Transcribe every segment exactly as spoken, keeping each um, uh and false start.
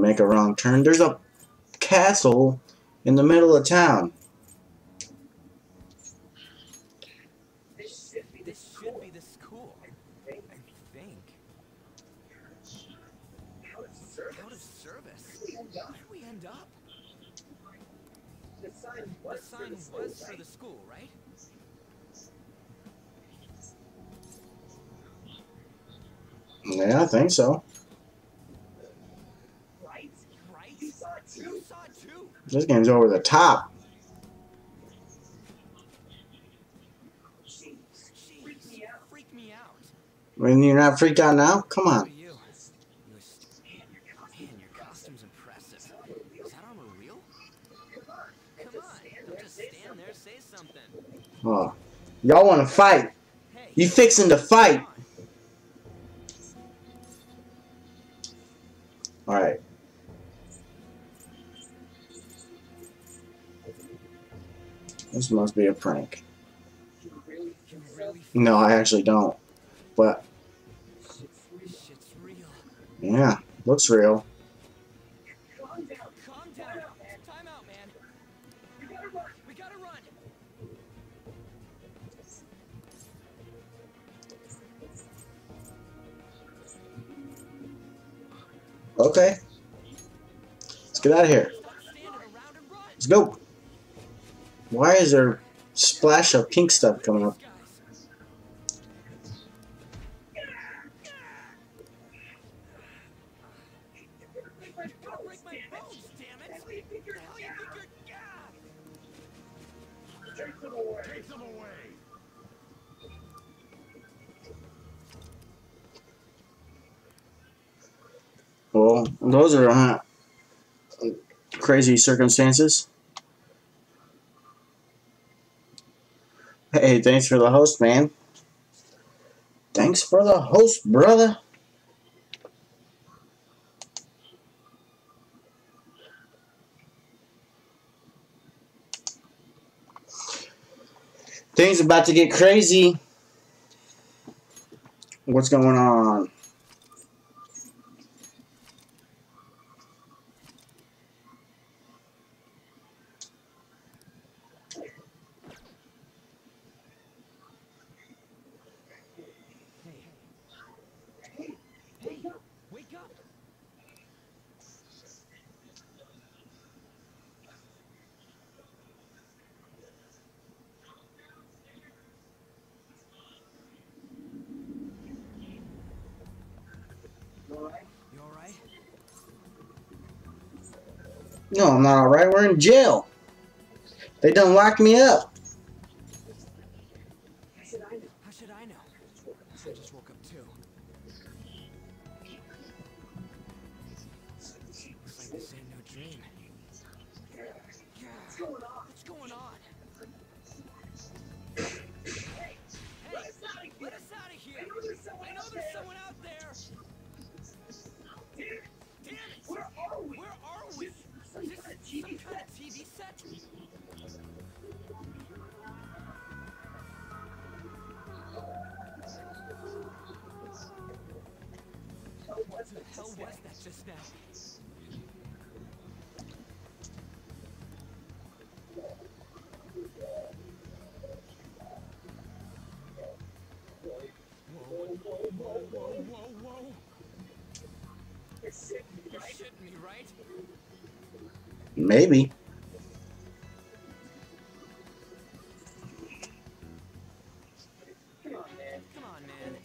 make a wrong turn. There's a castle in the middle of town. This should be, this should be the school, I think. Out of service? Out of service? Where did we end up? The sign was, the sign for, the was school, for the school, right? Yeah, I think so. Right, right. You saw it too. You saw it too. This game's over the top. Jeez, freak me out. Freak me out. When you're not freaked out now? Come on. You. Man, your costume's impressive. Is that armor real? Come on. Come on. Don't just stand there. Say something. Oh, y'all want to fight? Hey, You fixing to fight? All right. This must be a prank. No, I actually don't. But shit's real. yeah, looks real. Calm down. Calm down. Time out, man. We gotta run. We gotta run. Okay. Let's get out of here. Let's go. Why is there a splash of pink stuff coming up? Well, those are uh, crazy circumstances. Hey, thanks for the host, man. Thanks for the host, brother. Things about to get crazy. What's going on? You alright? No, I'm not alright. We're in jail. They done locked me up. How should I know? How should I know? I just woke up too. Looks like this ain't no dream. Yeah. What's going on? What's going on? Hey! Hey! Let us out of here! I know there's someone, I know there's someone out there! Damn it! Damn it! Where are we? Where are we? Is this some kind of T V set? What the hell was that just now? Whoa, whoa, whoa, whoa, whoa, whoa. You're shitting me, right? You're shitting me, right? Maybe. Come on, man. Come on, man.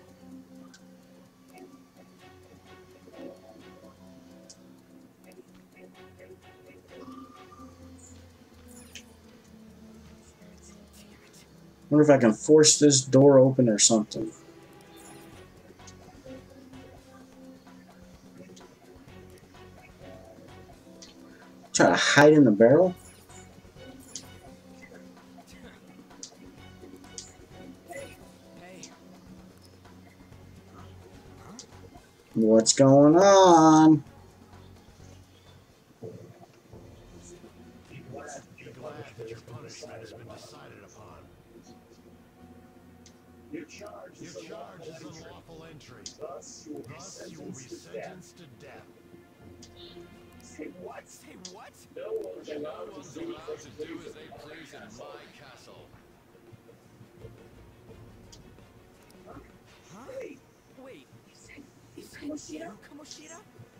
Wonder if I can force this door open or something. Try to hide in the barrel? Hey. What's going on? Be glad that your punishment has been decided upon. Your charge is unlawful entry. Thus, you will be sentenced to death. Say what? Say what? No one's allowed to do as they please in my castle. Huh? Wait. Is that you, Kamoshida?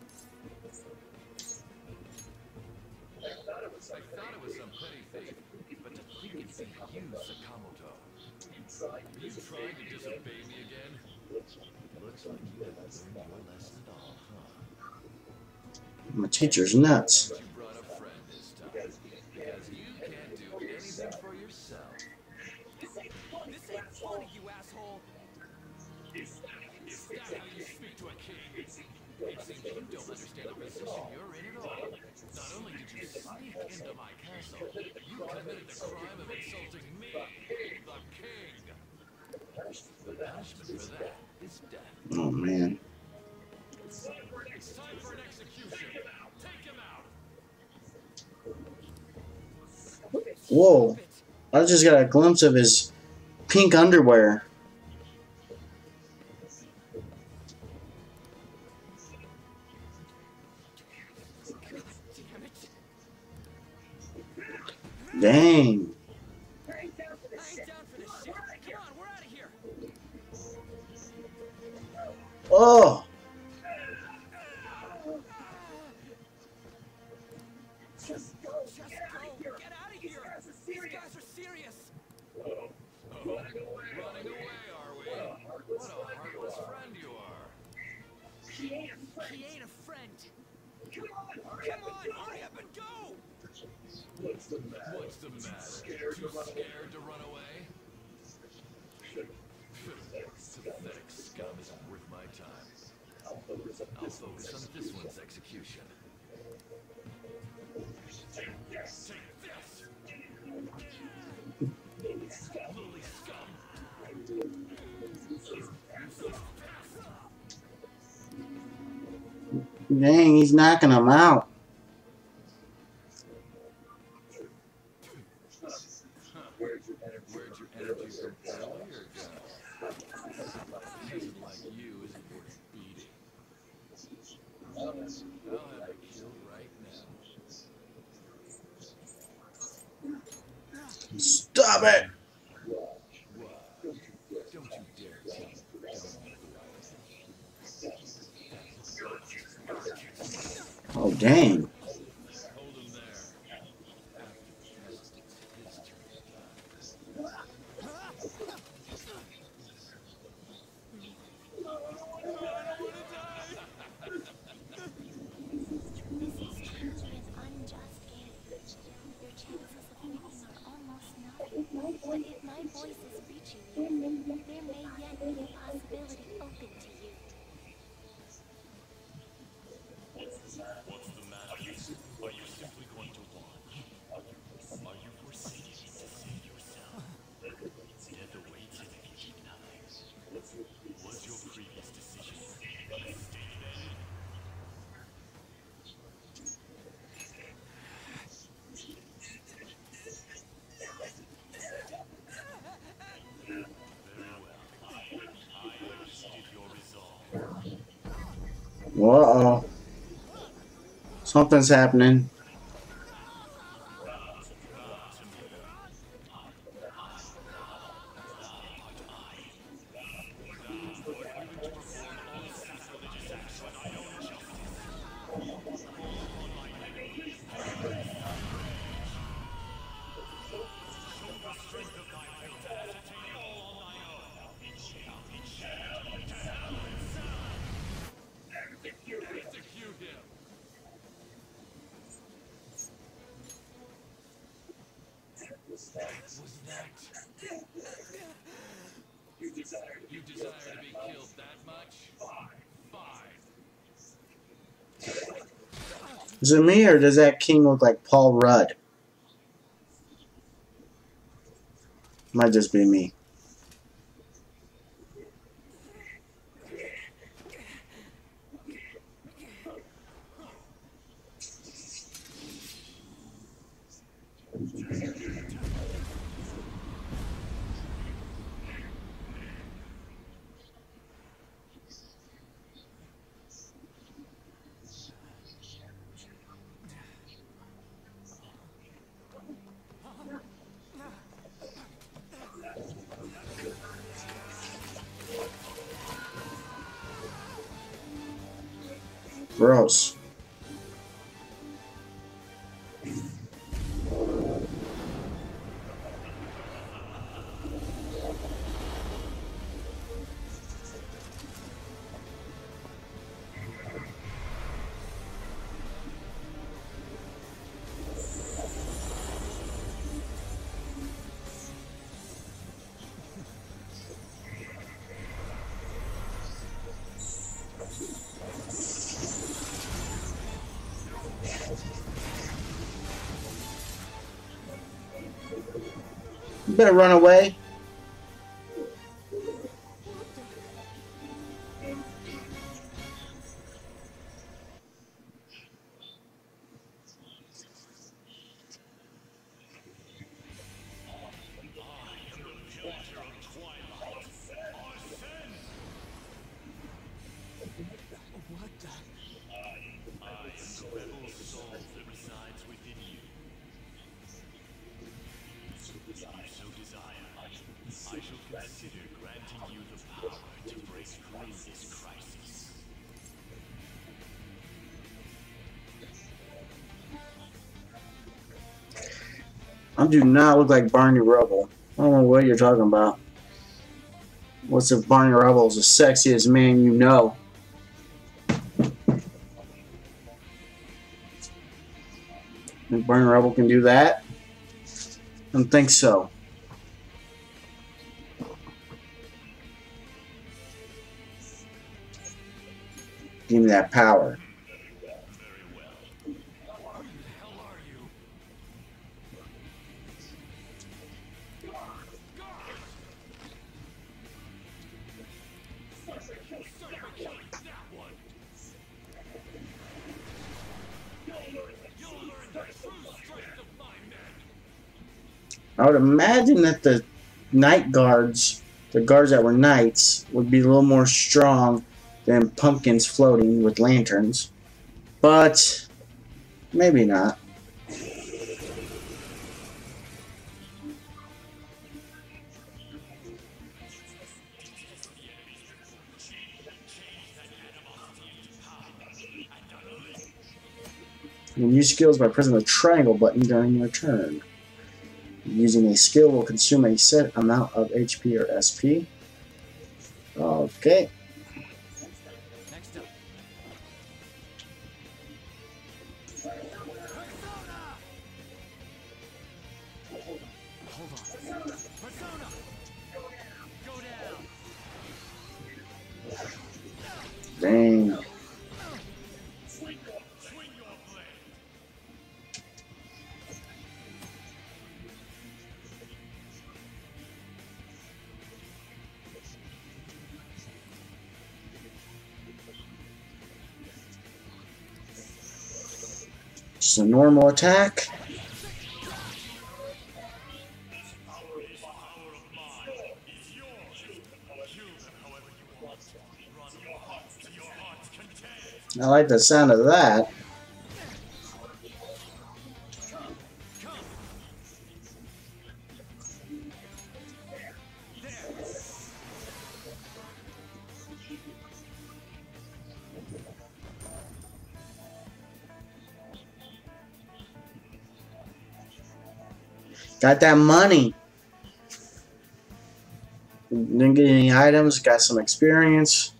I thought it was some petty thief, but to think it'd be you, Sakamoto. You trying to disobey me again? Looks like you haven't learned your lesson at all, huh? My teacher's nuts. You brought a friend this time, because you can't do anything for yourself. This ain't funny, you asshole! Is that how you speak to a king? It seems you don't understand the position you're in at all. Not only did you sneak into my castle, you committed the crime of insulting me, the king. The punishment for that is death. Oh man. It's time for an execution. Take him out. Whoa. I just got a glimpse of his pink underwear. Dang. I ain't down for this shit. Come on, we're out of here. Oh. Just go. Just go. Get out of here. These guys are serious. Oh, running away, are we? What a heartless friend you are. He ain't a friend. He ain't a friend. Come on, come on, hurry up and go. What's the matter? What's the matter? Too scared to run away? Pathetic scum isn't worth my time. I'll focus on this one's execution. Take this! Take this! Lily scum! Lily scum! Dang, he's knocking him out. Where'd your energy from earlier go? Isn't like you isn't worth beating. I'll have you killed right now. Stop it! What? Don't you dare tell me. Oh, dang. Hold him there. But if my voice is reaching you, there may yet be a possibility open to you. What's the matter? Are you simply going to watch? Are you forsaking it to save yourself? Death awaits if you keep nothing. Was your previous decision a mistake then? Uh-oh. Something's happening. Execute him! Was that? You desire, you desire to be killed that much? Fine. Fine. Is it me or does that king look like Paul Rudd? Might just be me. Gross. You better run away. What the? I am the rebel soul that resides within you. If you so desire, I shall consider granting you the power to break through this crisis. I do not look like Barney Rubble. I don't know what you're talking about. What's if Barney Rubble is the sexiest man you know? Think Barney Rubble can do that? I don't think so. Give me that power. Very well. Who the hell are you? Son of a killer, that one. You'll learn the true strength of my men. I would imagine that the night guards, the guards that were knights, would be a little more strong than pumpkins floating with lanterns. But maybe not. You can use skills by pressing the triangle button during your turn. Using a skill will consume a set amount of H P or S P. Okay. Next up. Hold on. Persona! Go down! Dang. Swing your blade. Just a normal attack. This power of mine is yours. Kill them however you want. Run your heart to your heart's content. I like the sound of that. Got that money. Didn't get any items, got some experience.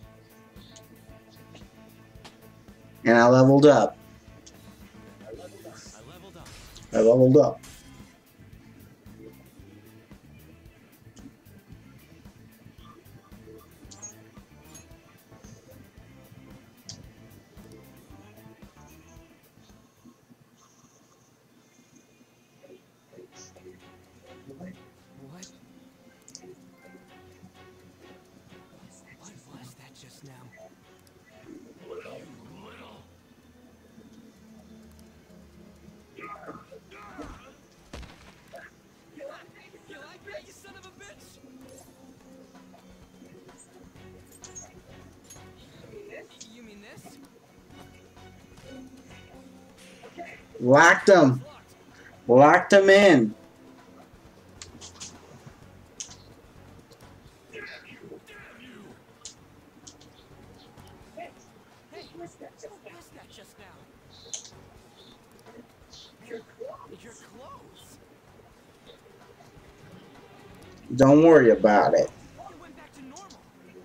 And I leveled up. I leveled up. I leveled up. What? What was that just now? You like that, you son of a bitch? You mean this? Locked them. Locked them in. Hey, what was that? Don't worry about it. It went back to normal.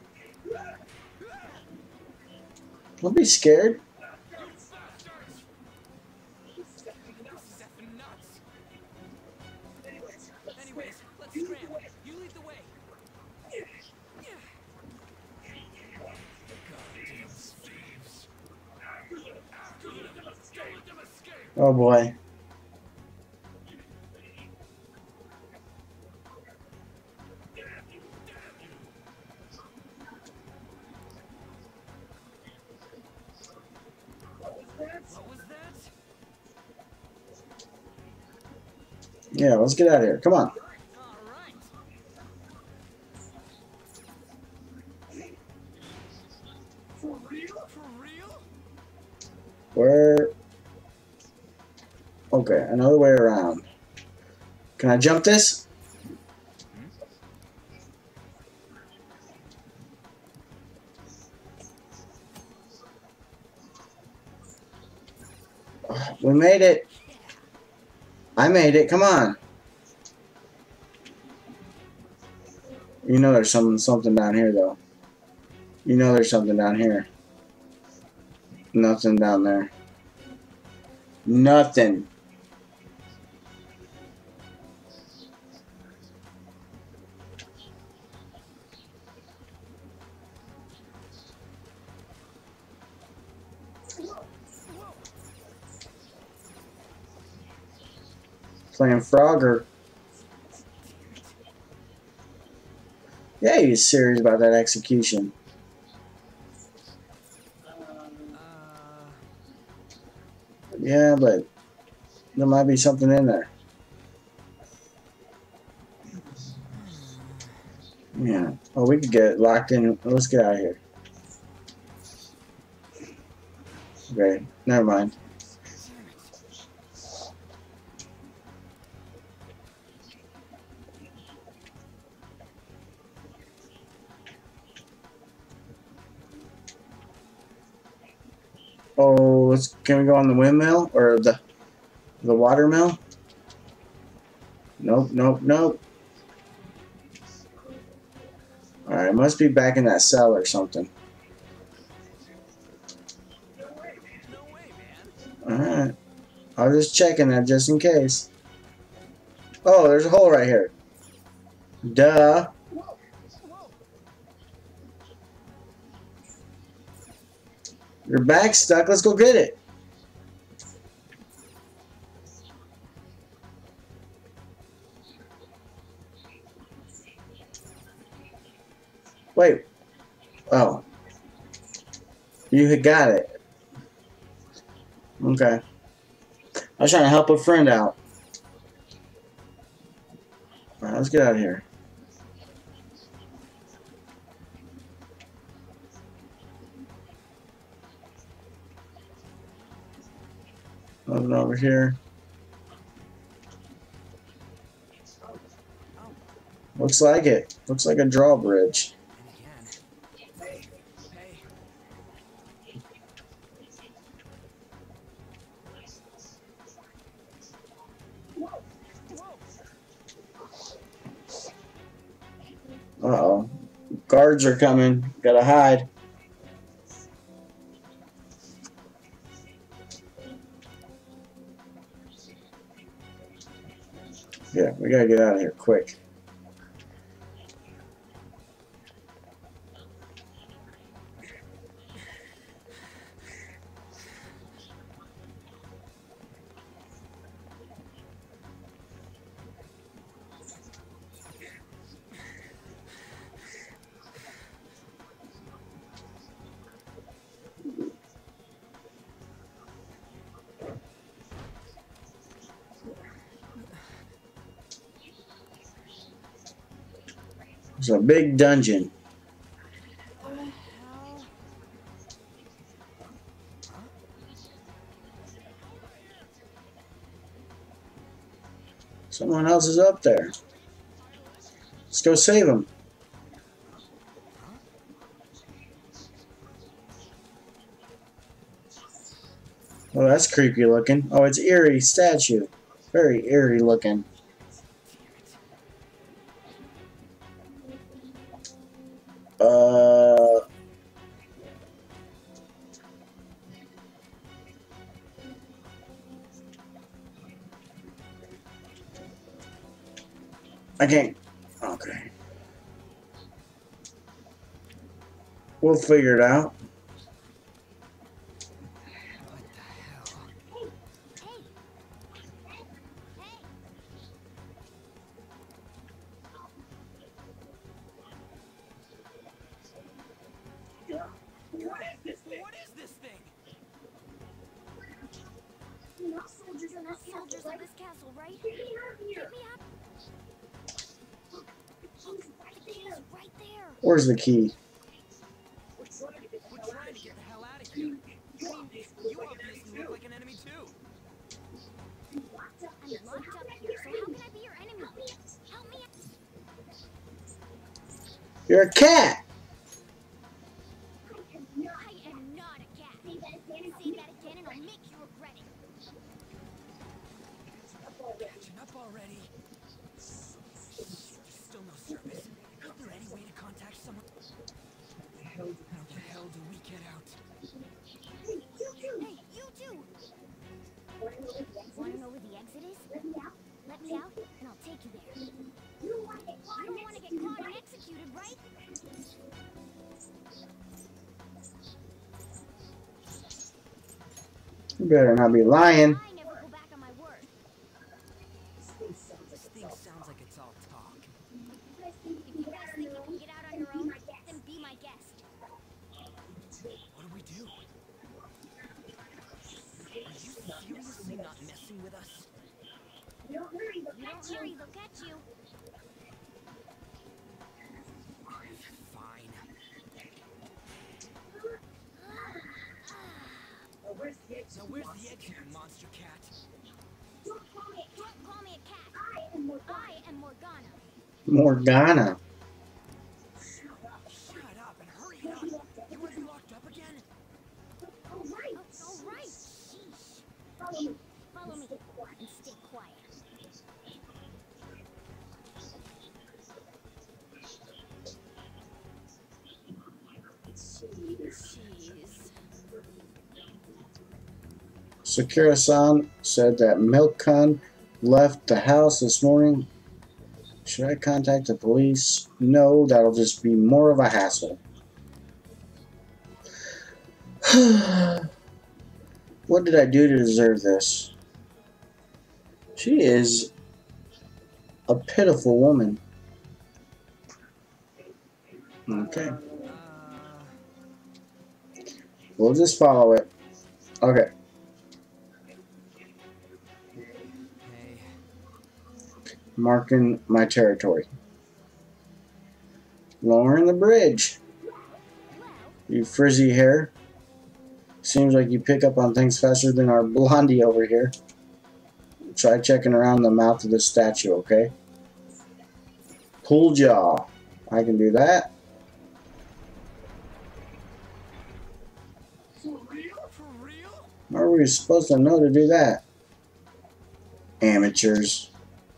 Don't be scared. You bastards! This is effing nuts. Anyways, let's scram. You lead the way. Goddamn thieves. After them! Don't let them escape! Oh boy. What was that? Yeah, let's get out of here. Come on. All right. For real? For real? Where? Okay, another way around. Can I jump this? We made it. I made it. Come on. You know there's something something down here though. You know there's something down here. Nothing down there. Nothing. Playing Frogger. Yeah, he's serious about that execution. Uh, Yeah, but there might be something in there. Yeah. Oh, we could get locked in. Let's get out of here. Okay, never mind. Oh, let's. Can we go on the windmill or the the water mill? Nope, nope, nope. All right, it must be back in that cell or something. no way, man. All right, I was just checking that just in case. Oh, there's a hole right here. Duh. Whoa. Your bag's stuck. Let's go get it. Wait. Oh. You had got it. Okay. I was trying to help a friend out. Alright, let's get out of here. Nothing over here. Looks like it. Looks like a drawbridge. And again. Hey. Uh-oh. Guards are coming. Gotta hide. Yeah, we gotta get out of here quick. It's a big dungeon. What the hell? Someone else is up there. Let's go save him. Oh, that's creepy looking. Oh, it's eerie statue. Very eerie looking. I can't. Okay. We'll figure it out. What the hell? Hey! Hey! What is this thing? You're not soldiers of this soldiers of this castle, right? Get me out of here! Get me out! Look, the key's right there. Where's the key? We're trying to get the hell out of here. I mean, you obviously look like an enemy too. I'm locked up here, so how can I be your enemy? Help me out! You're a cat. I am not a cat. Say that again, say that again, and I'll make you regret it. Catching up already. Shit, there's still no service. Is there any way to contact someone? How the hell do we get out? Hey, you too! Want to know where the exit is? Let me out. Let me out, and I'll take you there. You don't want to get caught, you don't want to get caught and executed, right? You better not be lying. I never go back on my word. This thing sounds like it's all talk. If you guys think you can get out on your own, then be my guest. What do we do? Are you seriously not messing with us? You don't hurry, they'll catch you. They'll catch you. Fine. Oh, where's the Now where's the exit, you monster cat? Don't call me a cat. Don't call me a cat. I am Morgana. I am Morgana. Morgana. Shut up and hurry it up. You want to be locked up again? All right. Oh, all right. Sheesh. Follow me. Follow me. And stay quiet. Jeez. Sakura-san said that Milk-kun left the house this morning. Should I contact the police? No, that'll just be more of a hassle. What did I do to deserve this? She is a pitiful woman. Okay. We'll just follow it. Okay. Hey. Marking my territory. Lowering the bridge. You frizzy hair. Seems like you pick up on things faster than our blondie over here. Try checking around the mouth of the statue, okay? Pull jaw. I can do that. For real? For real? How are we supposed to know to do that? Amateurs.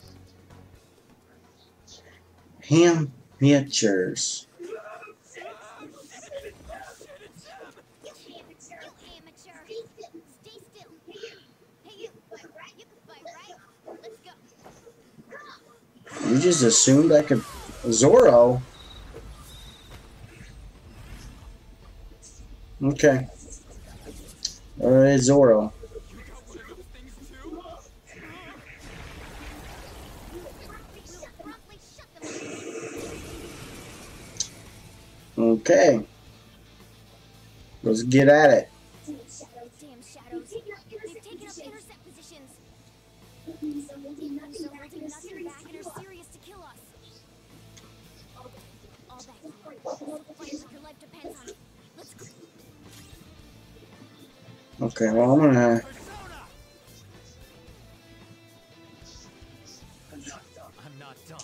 Amateurs. You just assumed I could... Zoro? Okay. Alright, Zoro. Okay. Let's get at it. Damn shadows. They've taken up intercept positions. It means they're holding nothing back and are serious to kill us. All back here. Fight like your life depends on it. Let's go. Okay, well, I'm gonna... I'm not done.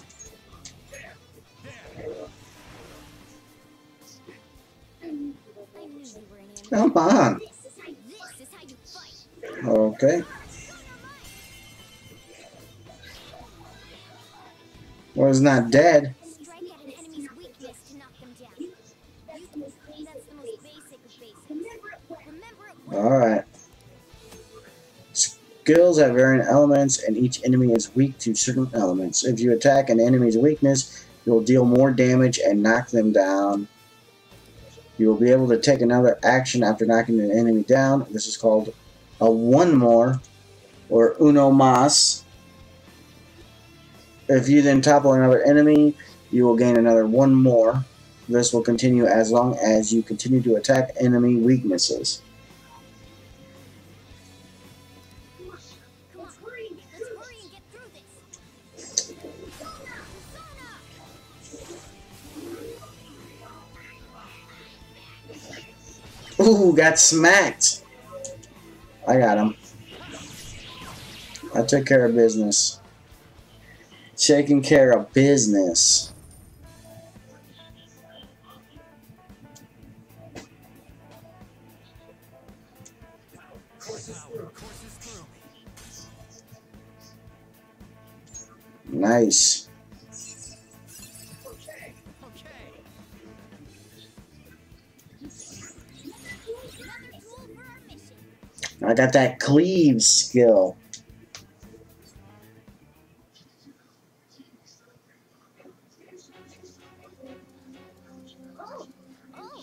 I knew you were an animal. Come on. This is how, this is how you fight. Okay. Well, he's not dead. Strike at an enemy's weakness to knock them down. You, that's the most basic of basics. Remember it well. Remember it well. Alright. skills have varying elements, and each enemy is weak to certain elements. If you attack an enemy's weakness, you will deal more damage and knock them down. You will be able to take another action after knocking an enemy down. This is called a one more, or uno mas. If you then topple another enemy, you will gain another one more. This will continue as long as you continue to attack enemy weaknesses. Come on, let's hurry and get through this. Ooh, got smacked. I got him. I took care of business. Taking care of business. Nice. Okay. Another tool for our mission. I got that cleave skill. Oh, oh.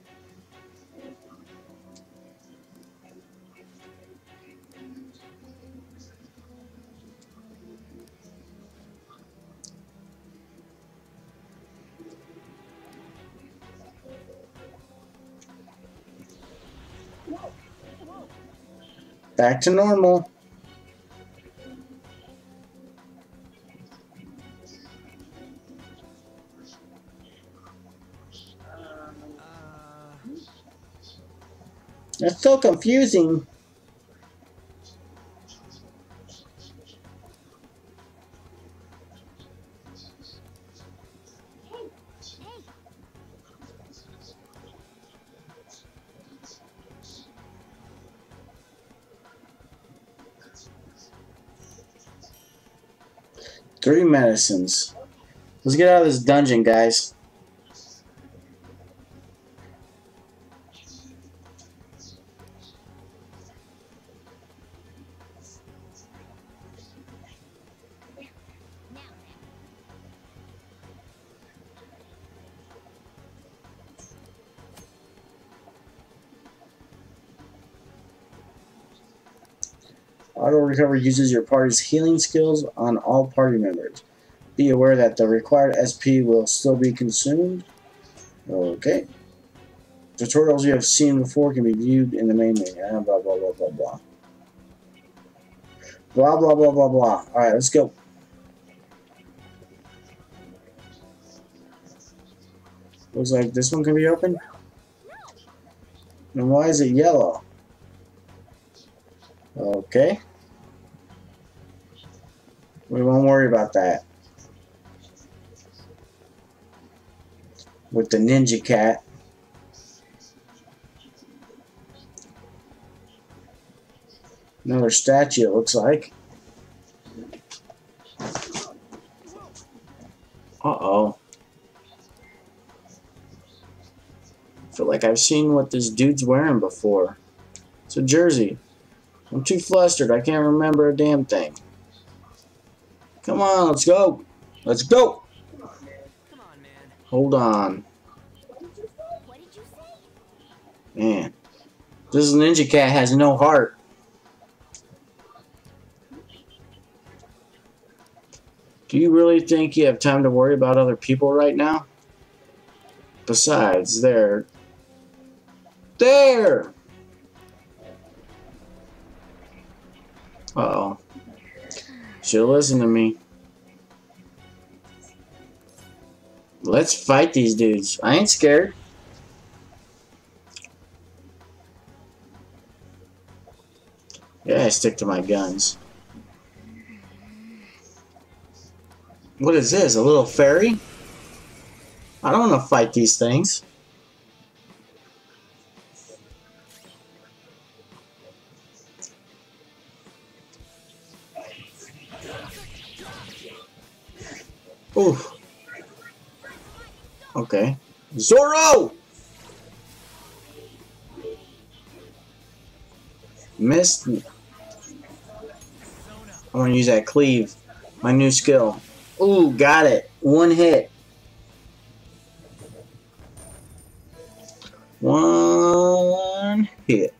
Back to normal. It's so confusing. Three medicines. Let's get out of this dungeon, guys. Now, Auto recovery uses your party's healing skills on all party members. Be aware that the required S P will still be consumed. Okay. Tutorials you have seen before can be viewed in the main menu. Ah, blah, blah, blah, blah, blah. Blah, blah, blah, blah, blah. Alright, let's go. Looks like this one can be opened. And why is it yellow? Okay. We won't worry about that. With the ninja cat. Another statue, it looks like. Uh-oh. I feel like I've seen what this dude's wearing before. It's a jersey. I'm too flustered. I can't remember a damn thing. Come on, let's go. Let's go. Come on, man. Hold on. what did you say? Man. This ninja cat has no heart. Do you really think you have time to worry about other people right now? Besides, they're... There! Uh-oh. She'll listen to me. Let's fight these dudes. I ain't scared. Yeah, I stick to my guns. What is this? A little fairy? I don't want to fight these things. Oof. Okay. Zorro! Missed. I want to use that cleave. My new skill. Ooh, got it. One hit. One hit.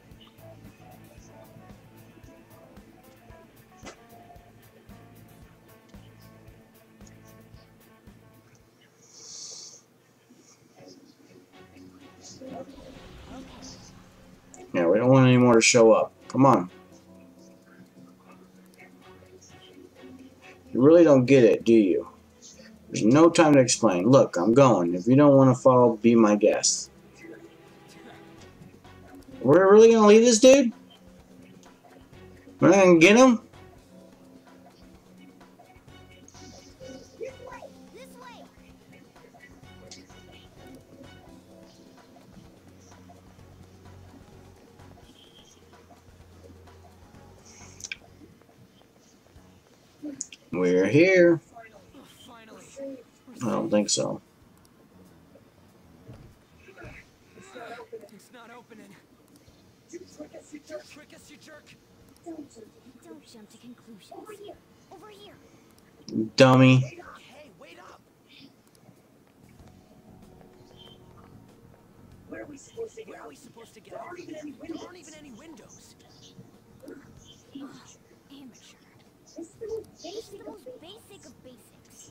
Yeah, we don't want any more to show up. Come on. You really don't get it, do you? There's no time to explain. Look, I'm going. If you don't want to follow, be my guest. We're really going to leave this dude? We're not going to get him? This way. We're here. Oh, finally. I don't think so. It's not opening. Trick us, you jerk. Don't jump to conclusions. Over here. Over here. Dummy. Hey, wait up. Where are we supposed to get out? Where are we supposed to get out? There aren't even any windows. There aren't even any windows. Ugh, amateur. This is the most basic of basics.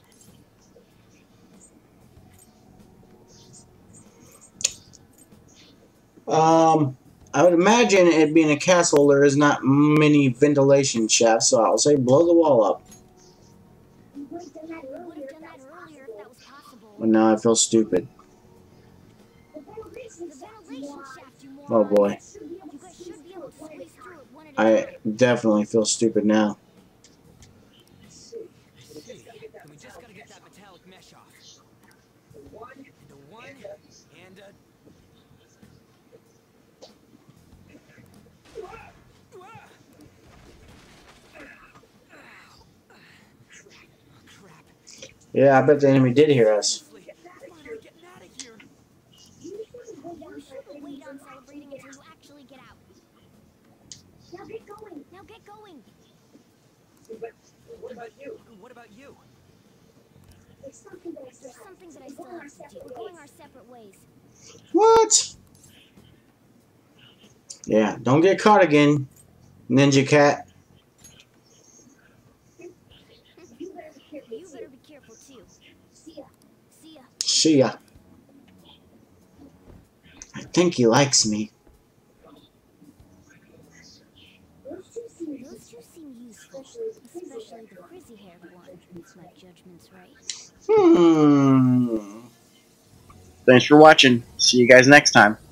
Um, I would imagine it being a castle, there is not many ventilation shafts, so I'll say blow the wall up. We would have done that earlier if that was possible. But now I feel stupid. The ventilation shaft, you Oh boy. You guys should be able to squeeze through it one at a I time. definitely feel stupid now. I see. And we just gotta get that metallic mesh off. The one, and the one, and a... Crap. Yeah, I bet the enemy did hear us. Getting out of here. You shouldn't wait on celebrating until you actually get out. Now get going. Now get going. What about you? What about you? There's something that I still have to do. We're going our separate ways. What? Yeah, don't get caught again, Ninja Cat. You better be careful. You better be careful too. See ya. See ya. See ya. I think he likes me. Those two seem, Those two seem useful, especially the frizzy-haired one. If my judgment's right. Hmm. Thanks for watching. See you guys next time.